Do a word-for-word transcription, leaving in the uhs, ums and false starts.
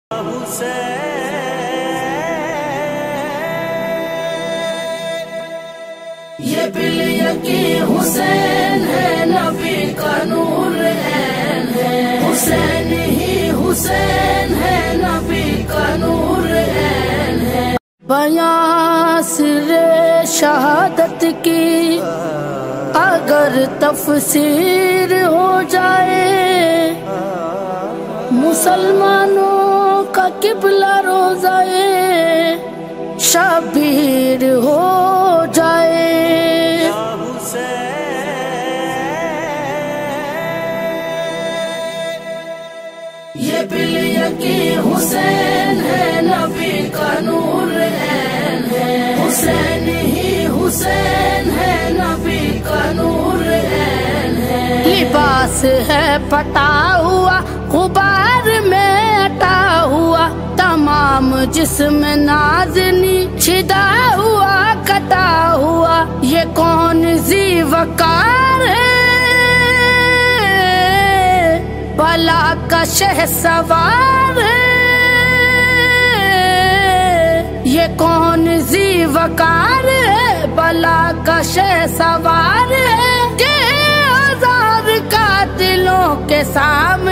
یہ بلیکی حسین ہے، نبی کا نور عین ہے، حسین ہی حسین ہے، نبی کا نور عین ہے۔ بیان سر شہادت کی اگر تفسیر ہو جائے، مسلمانوں کا قبلہ روزہ شبیر ہو جائے۔ یہ بلیکی حسین ہے، نبی کا نور عین ہے، حسین ہی حسین ہے، نبی کا نور عین ہے۔ لباس ہے پٹا ہوا، غبار میں اٹا ہوا، تمام جسم نازنی چھدا ہوا کٹا ہوا۔ یہ کون ذی وقار ہے، بلا کا شہ سوار ہے۔ یہ کون ذی وقار ہے، بلا کا شہ سوار ہے، کہ ہزار قاتلوں کے سامنے